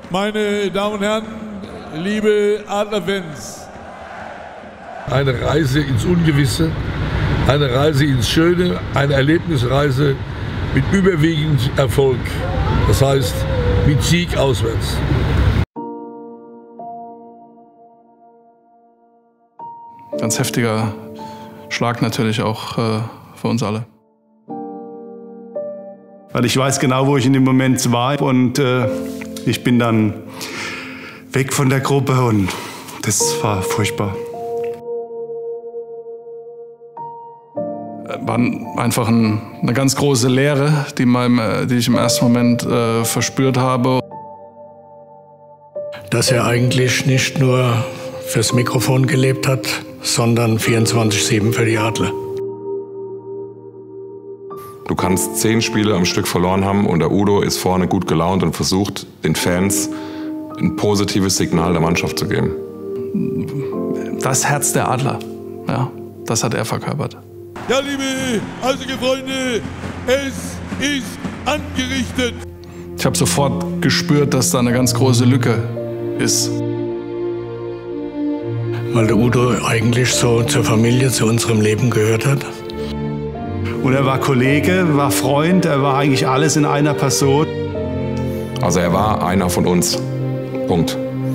Meine Damen und Herren, liebe Adlerfans. Eine Reise ins Ungewisse, eine Reise ins Schöne, eine Erlebnisreise mit überwiegend Erfolg. Das heißt, mit Sieg auswärts. Ganz heftiger Schlag natürlich auch für uns alle. Weil ich weiß genau, wo ich in dem Moment war und ich bin dann weg von der Gruppe und das war furchtbar. War einfach eine ganz große Leere, die ich im ersten Moment verspürt habe. Dass er eigentlich nicht nur fürs Mikrofon gelebt hat, sondern 24/7 für die Adler. Du kannst 10 Spiele am Stück verloren haben und der Udo ist vorne gut gelaunt und versucht, den Fans ein positives Signal der Mannschaft zu geben. Das Herz der Adler, ja, das hat er verkörpert. Ja, liebe eisige Freunde, es ist angerichtet. Ich habe sofort gespürt, dass da eine ganz große Lücke ist. Weil der Udo eigentlich so zur Familie, zu unserem Leben gehört hat. Und er war Kollege, war Freund, er war eigentlich alles in einer Person. Also er war einer von uns. Punkt.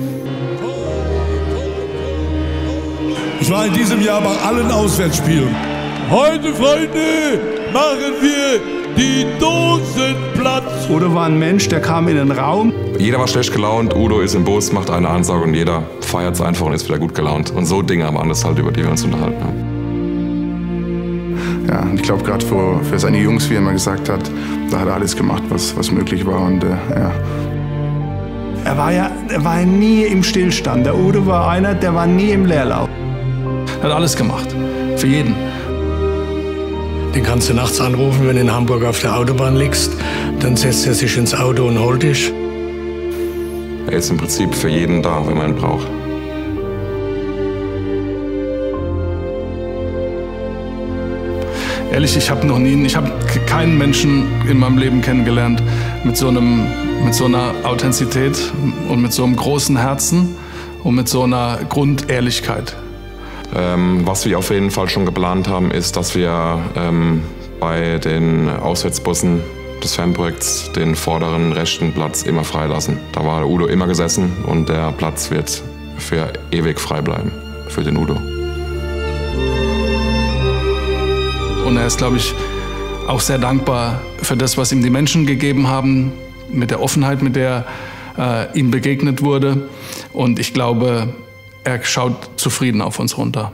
Ich war in diesem Jahr bei allen Auswärtsspielen. Heute, Freunde, machen wir die Dosen Platz. Udo war ein Mensch, der kam in den Raum. Jeder war schlecht gelaunt, Udo ist im Bus, macht eine Ansage und jeder feiert es einfach und ist wieder gut gelaunt. Und so Dinge waren das halt, über die wir uns unterhalten haben. Ja, und ich glaube, gerade für seine Jungs, wie er immer gesagt hat, da hat er alles gemacht, was möglich war. Und, ja. Er war ja nie im Stillstand. Der Udo war einer, der war nie im Leerlauf. Er hat alles gemacht, für jeden. Den kannst du nachts anrufen, wenn du in Hamburg auf der Autobahn liegst. Dann setzt er sich ins Auto und holt dich. Er ist im Prinzip für jeden da, wenn man ihn braucht. Ehrlich, ich habe keinen Menschen in meinem Leben kennengelernt mit so einer Authentizität und mit so einem großen Herzen und mit so einer Grundehrlichkeit. Was wir auf jeden Fall schon geplant haben, ist, dass wir bei den Auswärtsbussen des Fanprojekts den vorderen rechten Platz immer freilassen. Da war der Udo immer gesessen und der Platz wird für ewig frei bleiben für den Udo. Und er ist, glaube ich, auch sehr dankbar für das, was ihm die Menschen gegeben haben, mit der Offenheit, mit der ihm begegnet wurde. Und ich glaube, er schaut zufrieden auf uns runter.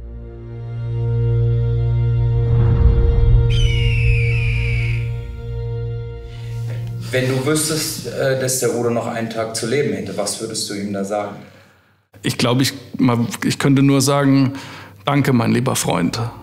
Wenn du wüsstest, dass der Udo noch einen Tag zu leben hätte, was würdest du ihm da sagen? Ich glaube, ich könnte nur sagen, danke, mein lieber Freund.